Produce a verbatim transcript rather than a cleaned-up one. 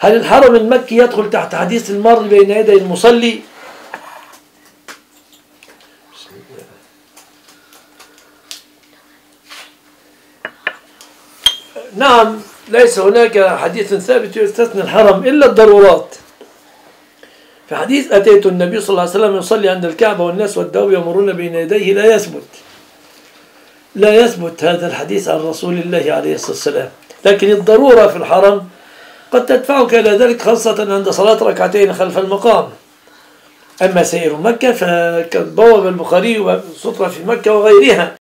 هل الحرم المكي يدخل تحت حديث المر بين يدي المصلي؟ نعم، ليس هناك حديث ثابت يستثني الحرم إلا الضرورات. في حديث أتيت النبي صلى الله عليه وسلم يصلي عند الكعبة والناس والدواب يمرون بين يديه لا يثبت لا يثبت هذا الحديث عن رسول الله عليه الصلاة والسلام. لكن الضرورة في الحرم قد تدفعك إلى ذلك، خاصة عند صلاة ركعتين خلف المقام. أما سائر مكة فقد بوب البخاري وسطر في مكة وغيرها.